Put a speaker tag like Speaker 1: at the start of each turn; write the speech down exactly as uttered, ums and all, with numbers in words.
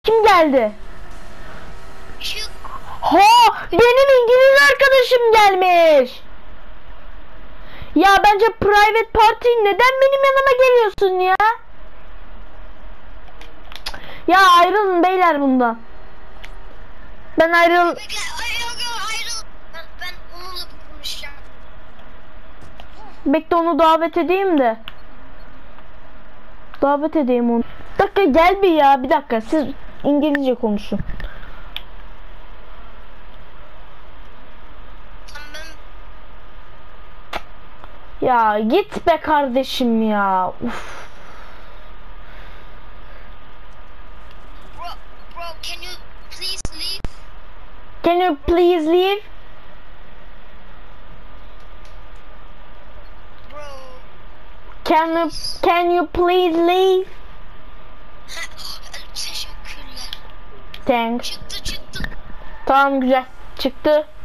Speaker 1: Kim geldi?
Speaker 2: Çık.
Speaker 1: Ha, benim İngiliz arkadaşım gelmiş. Ya bence private party, neden benim yanıma geliyorsun ya? Ya ayrılın beyler bundan. Ben ayrıl...
Speaker 2: Bekle. Ayrıl ayrıl. Ben, ben onunla konuşacağım.
Speaker 1: Bekle, onu davet edeyim de. Davet edeyim onu. Bir dakika gel bir ya, bir dakika, siz İngilizce konuşun.
Speaker 2: Tamam ben.
Speaker 1: Ya git be kardeşim ya. Uf.
Speaker 2: Bro, bro, can you please leave?
Speaker 1: Can you please leave?
Speaker 2: Bro.
Speaker 1: Can you can you please leave?
Speaker 2: Teşekkürler.
Speaker 1: Thanks.
Speaker 2: Çıktı çıktı.
Speaker 1: Tamam, güzel. Çıktı.